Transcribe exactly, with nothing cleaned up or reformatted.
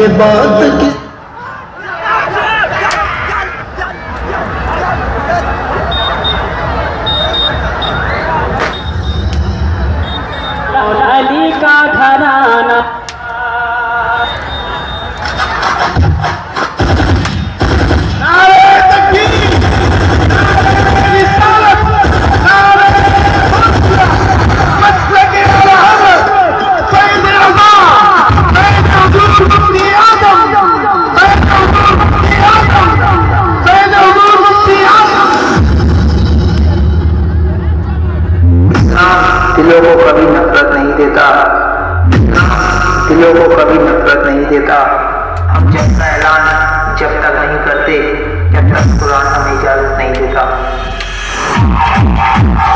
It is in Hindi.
ये बात की अली का घराना दिलों को कभी नफरत नहीं देता, दिलों को कभी नफरत नहीं देता। हम जंग का ऐलान जब तक नहीं करते जब तक कुरान हमें इजाजत नहीं देता।